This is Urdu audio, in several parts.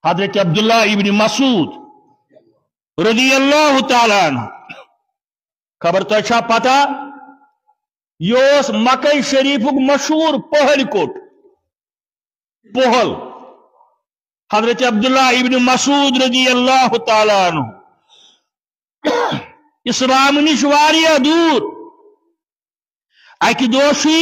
حضرت عبداللہ ابن مسعود رضی اللہ تعالیٰ عنہ خبر تو پتہ یہ مکہ شریف مشہور پہل کوٹ پہل حضرت عبداللہ ابن مسعود رضی اللہ تعالیٰ عنہ اسلام نش واریاہ دور اکہ دوشی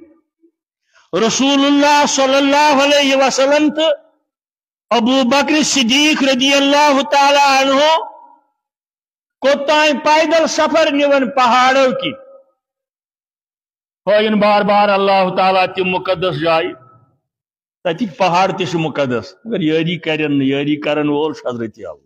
رسول اللہ صلی اللہ علیہ وسلم تو ابو بکر صدیق رضی اللہ تعالی عنہ کوتائیں پیدل سفر نیون پہاڑوں کی ہوئین بار بار اللہ تعالیٰ تی مقدس جائی تتی پہاڑ تیس مقدس مگر یاری کرن وول حضرت اللہ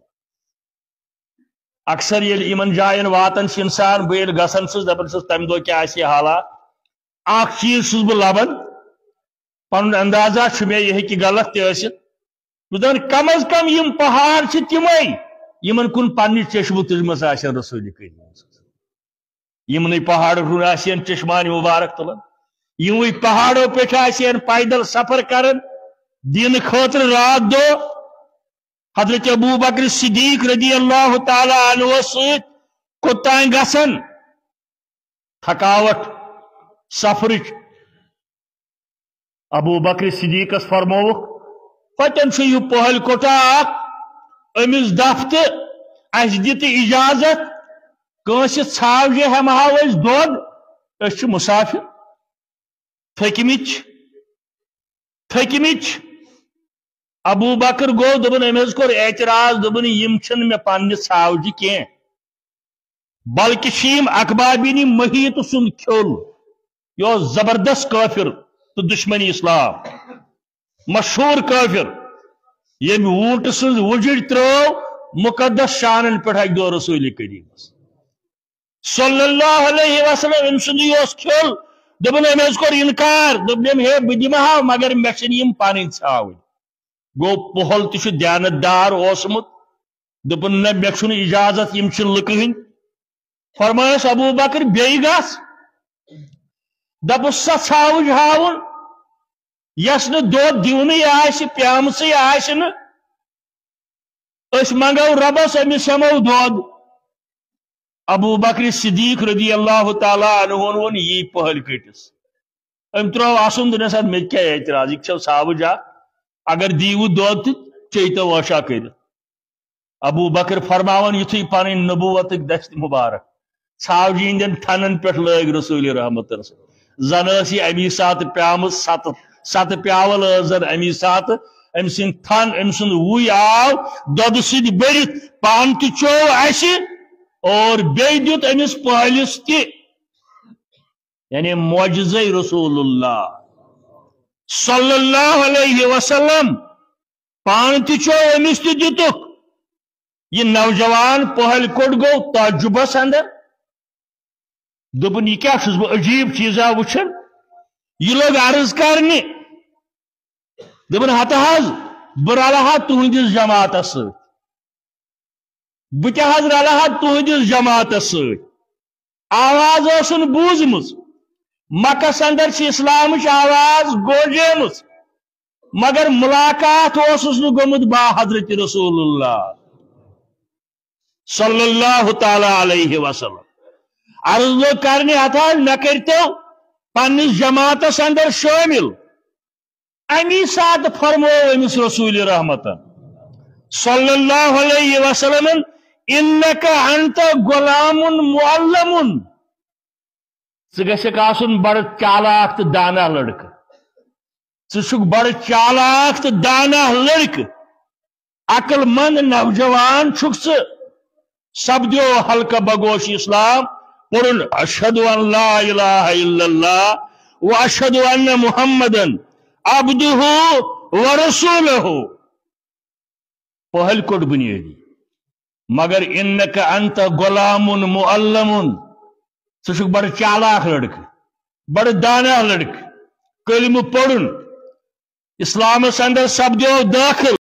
اکثر یمن جائن واتن انسان بیل گسن دپن تمہ دہ کیا حالات اخ چیز چھس بہ لبن پن اندازہ مے یہ غلط تہ دن کم از کم یم پہاڑ تمے یمن کن پنہ چشمہ تجمس رسول کریم یمن پہاڑ کن چشمان مبارک تلان یموی پہاڑوں پہ پیدل سفر کرن دین خاطر رات دو حضرت ابو بکر صدیق رضی اللہ تعالی عنہ ست کوتائیں گسن تھکاوٹ سفرچ ابو بکر صدیقس فرموک پتن یہ پہل کوٹا امس دفت اس دت اجازت کنس ژھاوجہ ہمہو اس دود اس مسافر تھکمچ ابو بکر گو دبن امس کور اعتراض دبن یم چھن میں پنہ ژھاوجہ کی بلکہ شیم اخبابینی محیط سن کھول یہ زبردست کافر تو دشمنی اسلام مشہور کافر یم ووٹ سن وجڑ ترو مقدس شانن پہ اک دو رسول کریم صلی اللہ علیہ وسلم ام سن یہ کھول دبن امس کور انکار دبن ہے بہ دمہا مگر مے چھن یم پنن ژھاوج گو پہل تہ دیانت دار اوسمت دپن نہ مے چھن اجازت یم چھ لکہ ہند فرمایس ابو بکر بیٚیہِ گژھ دپس سا ژھاوج ہاون یس نہ دود دیونی آسہِ پیامژٕے آسہِ نہٕ أسۍ منگو ربس أمِس ہٮ۪مو دود ابو بکر صدیق رضی اللہ تعالی عنہ وون یی پہل کٹس ام ترو آسن دنس مے کیا اعتراض یہ چھو ژھاوج اگر دیو دود تو چیتو واشا کر ابو بکر فرماون یتھی پن نبوت دست مبارک ژھاوجہ ہندین تھنن پہ لگ رسول رحمت زن سی امی سات پیام ست پیاول زن امی سات ام سن تھن ام سن وی آو دود سید برت پان تہ چو اس اور بی دیت امس پہلس تہ یعنی معجزہ رسول اللہ صلی اللہ علیہ وسلم پان تہ چو امس تہ دتک یہ نوجوان پہل کوٹ گو تعجبس اندر دپن یہ کیا چھس بہ عجیب چیزا وچھن یہ لوگ عرض کرنے دپن ہتہ حظ بہ رلہا تہندس جماعتس ست بہ تہ حظ رلہا تہندس جماعتس ست آواز اوسن بوزمژ مکس اندر چھ اسلامچ آواز گوجیمژ مگر ملاقات اوسس نہ گومت با حضرت رسول اللہ صلی اللہ تعالی علیہ وسلم عرض لوگ کرنے ہتھا مے کرتو پنس جماعتس اندر شامل امی سات فرمو امس رسول رحمت صلی اللہ علیہ وسلم انک انت غلام معلم ژٕ آسن بڑ چالاک تو دانا لڑکہ ژٕ بڑ چالاک تو دانا لڑکہ عقل مند نوجوان چھک سپدیو حلقہ بگوش اسلام پڑھن اشہد ان لا الہ الا اللہ و اشہد ان محمدن عبدہ ورسولہ پہل کوٹ بنیادی مگر انک انت غلام معلم ژٕ بڑ چالاک لڑکہ بڑ دانا لڑکہ کلمہ پڑھن اسلامس اندر سپدیو داخل